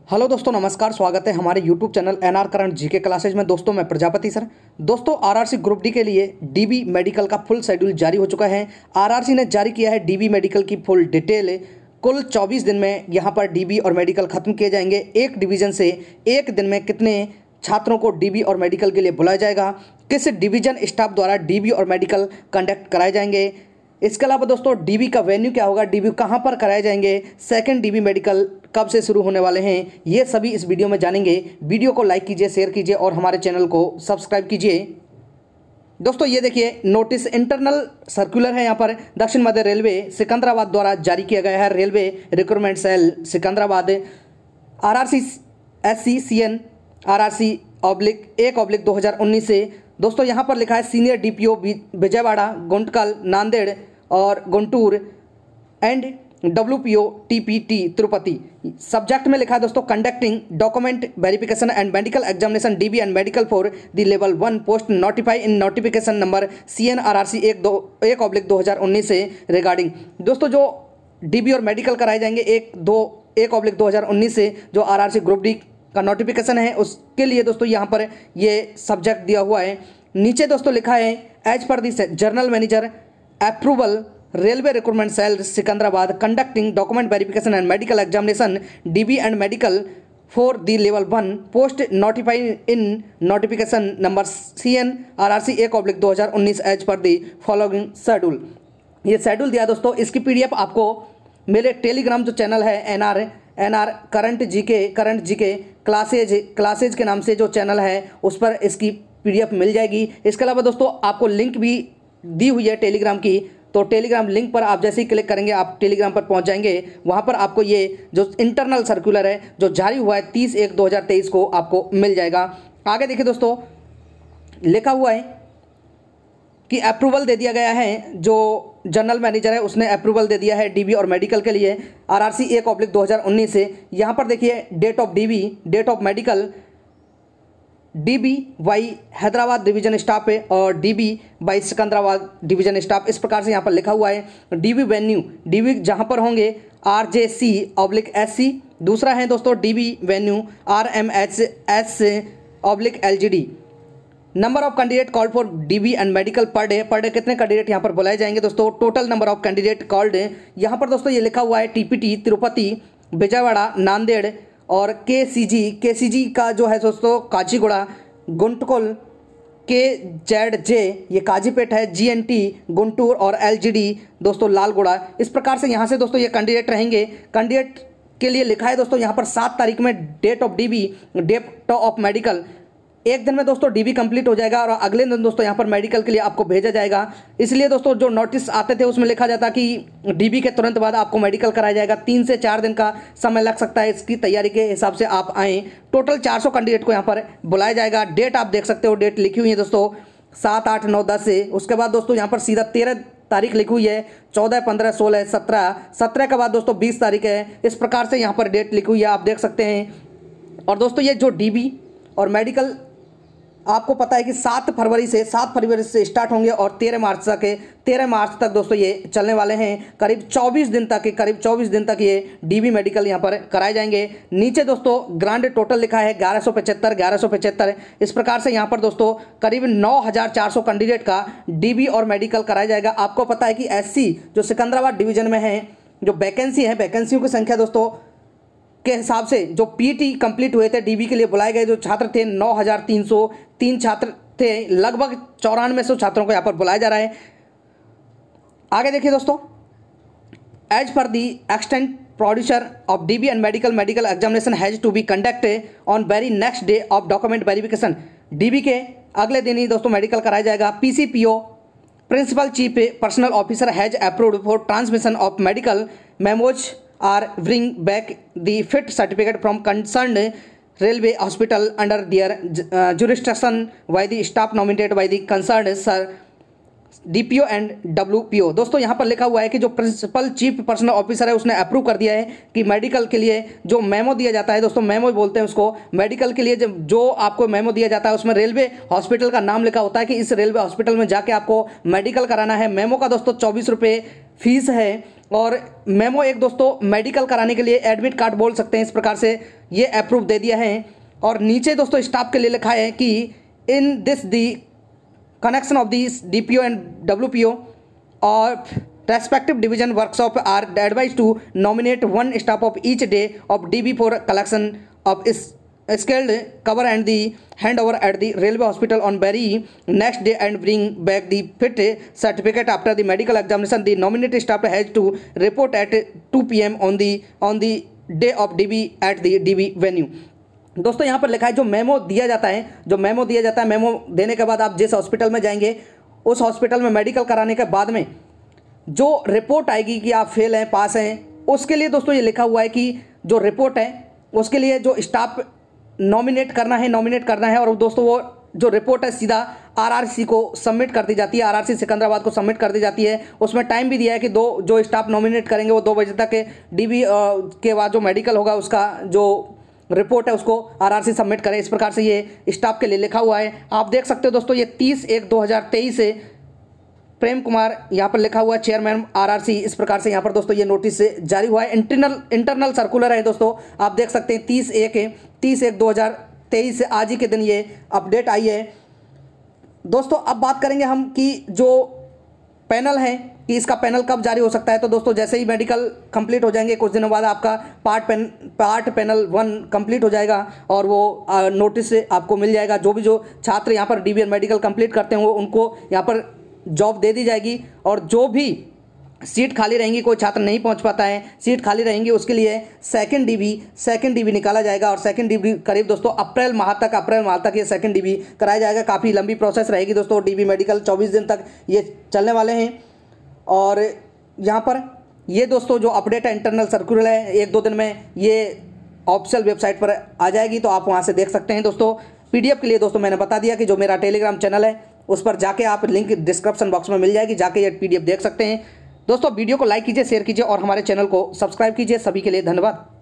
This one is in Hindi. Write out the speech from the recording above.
हेलो दोस्तों, नमस्कार। स्वागत है हमारे YouTube channel NR current GK classes में। दोस्तों मैं प्रजापति सर। दोस्तों आरआरसी ग्रुप डी के लिए डीबी मेडिकल का फुल शेड्यूल जारी हो चुका है। आरआरसी ने जारी किया है डीबी मेडिकल की फुल डिटेल। कुल 24 दिन में यहाँ पर डीबी और मेडिकल खत्म किए जाएंगे। एक डिवीज़न से एक दिन में कितने छात्रों को डीबी और मेडिकल के लिए बुलाया जाएगा, किस डिवीज़न स्टाफ द्वारा डीबी और मेडिकल कंडक्ट कराए जाएंगे। इसके अलावा दोस्तों डीबी का वेन्यू क्या होगा, डीबी कहाँ पर कराए जाएंगे, सेकंड डीबी मेडिकल कब से शुरू होने वाले हैं, ये सभी इस वीडियो में जानेंगे। वीडियो को लाइक कीजिए, शेयर कीजिए और हमारे चैनल को सब्सक्राइब कीजिए। दोस्तों ये देखिए नोटिस इंटरनल सर्कुलर है यहाँ पर दक्षिण मध्य रेलवे सिकंदराबाद द्वारा जारी किया गया है। Railway recruitment cell Secunderabad RRC SC CN RRC /1/2019 से। दोस्तों यहाँ पर लिखा है सीनियर DPO विजयवाड़ा, गुंटकल, नांदेड़ और Guntur and WPO TPT Tirupati. Subject में लिखा है दोस्तों conducting document verification and medical examination DB and medical for the level 1 post notify in notification number CN RRC 1/2019 से रिगार्डिंग। दोस्तों जो डीबी और मेडिकल कराए जाएंगे 1/2019 से जो RRC ग्रुप डी का नोटिफिकेशन है उसके लिए दोस्तों यहाँ पर ये सब्जेक्ट दिया हुआ है। नीचे दोस्तों लिखा है as per the general manager approval railway recruitment cell Secunderabad conducting document verification and medical examination DB and medical for the level 1 post notified in notification number CN RRC 1/2019 as per the following schedule. ये शेड्यूल दिया दोस्तों। इसकी PDF आपको मेरे टेलीग्राम जो चैनल है एनआर करंट जीके क्लासेज के नाम से जो चैनल है उस पर इसकी PDF मिल जाएगी। इसके अलावा दोस्तों आपको लिंक भी दी हुई है टेलीग्राम की, तो टेलीग्राम लिंक पर आप जैसे ही क्लिक करेंगे आप टेलीग्राम पर पहुंच जाएंगे। वहां पर आपको ये जो इंटरनल सर्कुलर है जो जारी हुआ है 30/1/2023 को आपको मिल जाएगा। आगे देखिए दोस्तों लिखा हुआ है कि अप्रूवल दे दिया गया है। जो जनरल मैनेजर है उसने अप्रूवल दे दिया है डीबी और मेडिकल के लिए RRC 1/2019 से। यहाँ पर देखिए date of DB, date of medical DB by Hyderabad division staff है और DB by Secunderabad division staff, इस प्रकार से यहाँ पर लिखा हुआ है। DB वेन्यू, DB जहाँ पर होंगे RJC/SC। दूसरा है दोस्तों DB venue RMHS/LGD। Number of candidate called for DB and medical per day कितने कैंडिडेट यहाँ पर बुलाए जाएंगे दोस्तों। Total number of candidate called यहाँ पर दोस्तों ये लिखा हुआ है TPT तिरुपति, विजयवाड़ा, नांदेड़ और KCG का जो है दोस्तों काचीगुड़ा, गुंटकल, KZJ ये काजीपेट है, GNT गुंटूर और LGD दोस्तों लालगुड़ा। इस प्रकार से यहाँ से दोस्तों ये कैंडिडेट रहेंगे। कैंडिडेट के लिए लिखा है दोस्तों यहाँ पर 7 तारीख में date of DB, date of medical. एक दिन में दोस्तों डीबी कंप्लीट हो जाएगा और अगले दिन दोस्तों यहाँ पर मेडिकल के लिए आपको भेजा जाएगा। इसलिए दोस्तों जो नोटिस आते थे उसमें लिखा जाता कि डीबी के तुरंत बाद आपको मेडिकल कराया जाएगा। 3 से 4 दिन का समय लग सकता है, इसकी तैयारी के हिसाब से आप आएँ। टोटल 400 कैंडिडेट को यहाँ पर बुलाया जाएगा। डेट आप देख सकते हो, डेट लिखी हुई है दोस्तों 7, 8, 9, 10 से। उसके बाद दोस्तों यहाँ पर सीधा 13 तारीख लिखी हुई है, 14, 15, 16, 17 के बाद दोस्तों 20 तारीख है। इस प्रकार से यहाँ पर डेट लिखी हुई है, आप देख सकते हैं। और दोस्तों ये जो डीबी और मेडिकल आपको पता है कि 7 फरवरी से स्टार्ट होंगे और 13 मार्च तक दोस्तों ये चलने वाले हैं। करीब 24 दिन तक ये डीबी मेडिकल यहाँ पर कराए जाएंगे। नीचे दोस्तों ग्रांड टोटल लिखा है 1175। इस प्रकार से यहाँ पर दोस्तों करीब 9400 कैंडिडेट का डीबी और मेडिकल कराया जाएगा। आपको पता है कि SC जो सिकंदराबाद डिवीजन में है जो वैकेंसी है, वैकेंसियों की संख्या दोस्तों के हिसाब से जो PT कंप्लीट हुए थे डीबी के लिए बुलाए गए जो छात्र थे 9303 छात्र थे। लगभग 9400 छात्रों को यहाँ पर बुलाया जा रहा है। आगे देखिए दोस्तों as per the extant procedure of DB and medical examination has to be conducted on very next day of document verification. DB के अगले दिन ही दोस्तों मेडिकल कराया जाएगा। PCPO principal chief personnel officer has approved for transmission of medical memos are bring back the fit certificate from concerned railway hospital under their jurisdiction by the staff nominated by the concerned sir DPO and WPO। दोस्तों यहाँ पर लिखा हुआ है कि जो प्रिंसिपल चीफ पर्सनल ऑफिसर है उसने अप्रूव कर दिया है कि मेडिकल के लिए जो मेमो दिया जाता है दोस्तों, मेमो बोलते हैं उसको, मेडिकल के लिए जो आपको मेमो दिया जाता है उसमें रेलवे हॉस्पिटल का नाम लिखा होता है कि इस रेलवे हॉस्पिटल में जाके आपको मेडिकल कराना है। मेमो का दोस्तों 24 रुपये फीस है। और मेमो एक दोस्तों मेडिकल कराने के लिए एडमिट कार्ड बोल सकते हैं, इस प्रकार से ये अप्रूव दे दिया है। और नीचे दोस्तों स्टाफ के लिए लिखा है कि in this the connection of this DPO and WPO और respective division workshop are advised to nominate 1 staff of each day of DB for collection of sealed cover and the hand over at the railway hospital on very next day and bring back the fit certificate after the medical examination the nominated staff has to report at 2 PM on the day of DB at the DB venue. दोस्तों यहाँ पर लिखा है जो मेमो दिया जाता है, मेमो देने के बाद आप जिस हॉस्पिटल में जाएंगे उस हॉस्पिटल में मेडिकल कराने के बाद में जो रिपोर्ट आएगी कि आप फेल हैं पास हैं, उसके लिए दोस्तों ये लिखा हुआ है कि जो रिपोर्ट है उसके लिए जो स्टाफ नॉमिनेट करना है और दोस्तों वो जो रिपोर्ट है सीधा RRC को सबमिट कर दी जाती है, RRC सिकंदराबाद को सबमिट कर दी जाती है। उसमें टाइम भी दिया है कि जो स्टाफ नॉमिनेट करेंगे वो 2 बजे तक के DB के बाद जो मेडिकल होगा उसका जो रिपोर्ट है उसको RRC सबमिट करें। इस प्रकार से ये स्टाफ के लिए लिखा हुआ है। आप देख सकते हो दोस्तों ये 30/1/2023 से प्रेम कुमार यहाँ पर लिखा हुआ है चेयरमैन RRC। इस प्रकार से यहाँ पर दोस्तों ये नोटिस जारी हुआ है। इंटरनल सर्कुलर है दोस्तों, आप देख सकते हैं 30/1/2023 से आज ही के दिन ये अपडेट आई है। दोस्तों अब बात करेंगे हम कि जो पैनल है कि इसका पैनल कब जारी हो सकता है। तो दोस्तों जैसे ही मेडिकल कंप्लीट हो जाएंगे कुछ दिनों बाद आपका पार्ट पैनल 1 कंप्लीट हो जाएगा और वो नोटिस आपको मिल जाएगा। जो छात्र यहाँ पर DB मेडिकल कंप्लीट करते हैं वो उनको यहाँ पर जॉब दे दी जाएगी और जो भी सीट खाली रहेंगी, कोई छात्र नहीं पहुंच पाता है, सीट खाली रहेंगी, उसके लिए सेकंड DB निकाला जाएगा। और सेकंड DB करीब दोस्तों अप्रैल माह तक ये सेकंड DB कराया जाएगा। काफ़ी लंबी प्रोसेस रहेगी दोस्तों। DB मेडिकल 24 दिन तक ये चलने वाले हैं। और यहाँ पर ये दोस्तों जो अपडेट है इंटरनल सर्कुलर है, 1-2 दिन में ये ऑफिशियल वेबसाइट पर आ जाएगी, तो आप वहाँ से देख सकते हैं दोस्तों। PDF के लिए दोस्तों मैंने बता दिया कि जो मेरा टेलीग्राम चैनल है उस पर जाके आप लिंक डिस्क्रिप्शन बॉक्स में मिल जाएगी, जाके ये PDF देख सकते हैं। दोस्तों वीडियो को लाइक कीजिए, शेयर कीजिए और हमारे चैनल को सब्सक्राइब कीजिए। सभी के लिए धन्यवाद।